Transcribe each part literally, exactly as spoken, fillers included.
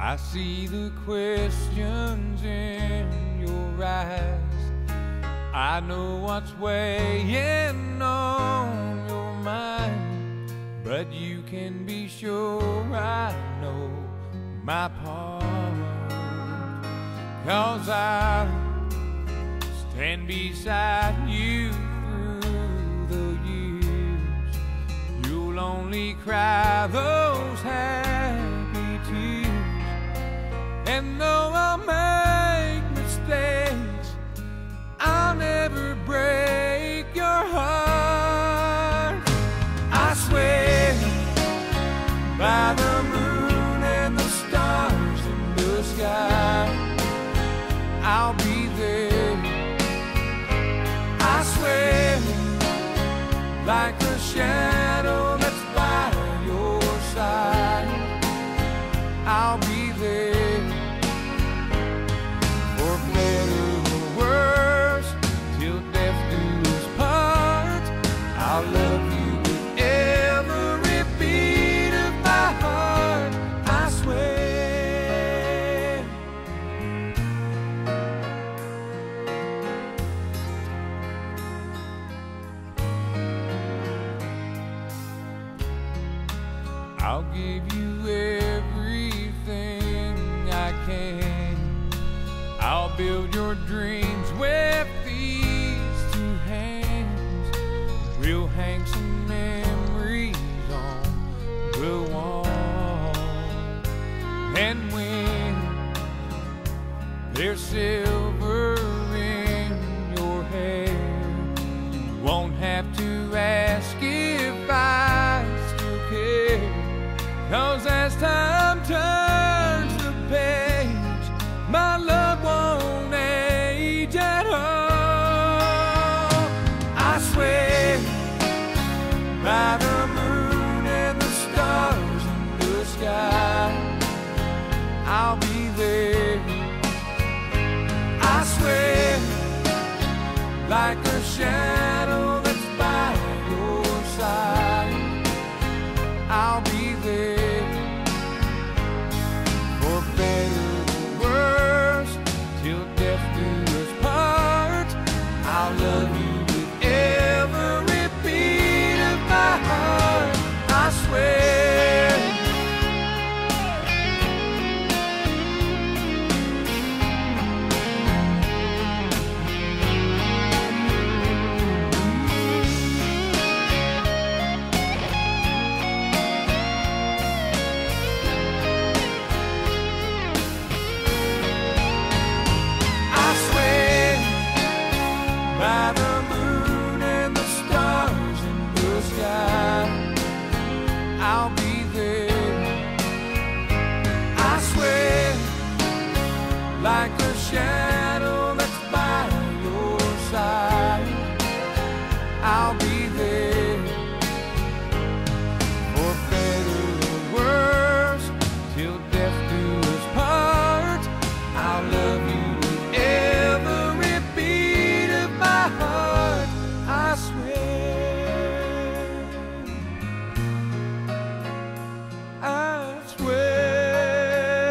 I see the questions in your eyes. I know what's weighing on your mind, but you can be sure I know my part. 'Cause I stand beside you through the years. You'll only cry those happy tears. And though I'll make mistakes, I'll never break your heart. I swear by the moon and the stars in the sky, I'll be there. I swear like a shadow that's by your side, I'll be there. For better or worse, till death do us part, I'll love you with every beat of my heart. I swear. I'll give you everything I can. I'll build your dreams with these two hands. We'll hang some memories on the wall. And when there's silver in your hair, you won't have to ask if I still care. 'Cause as time turns the page, my love won't age at all. I swear by the moon and the stars in the sky, I'll be there. I swear like a shadow that's by your side, I'll be there. For better or worse, till death do us part, I'll love you with every beat of my heart. I swear. By the moon and the stars in the sky, I'll be there. I swear like a shadow that's by your side, I'll be there. For better or worse, till death do us part, I'll love you with every beat of my heart. I swear. I swear.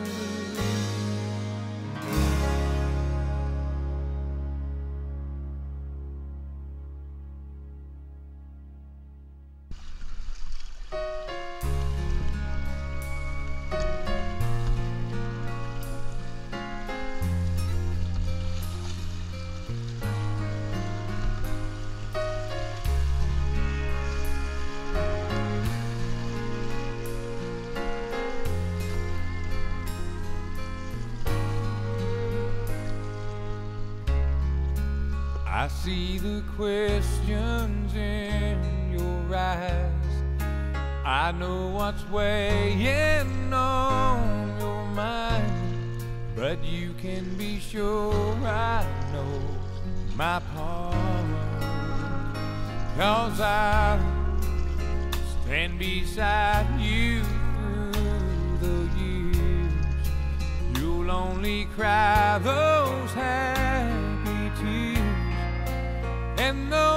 I see the questions in your eyes. I know what's weighing on your mind, but you can be sure I know my part. 'Cause I stand beside you through the years. You'll only cry those happy tears. And though